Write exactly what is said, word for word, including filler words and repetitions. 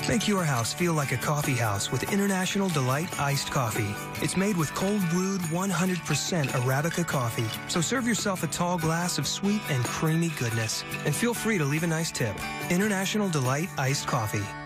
Make your house feel like a coffee house with International Delight Iced Coffee. It's made with cold brewed one hundred percent Arabica coffee. So serve yourself a tall glass of sweet and creamy goodness. And feel free to leave a nice tip. International Delight Iced Coffee.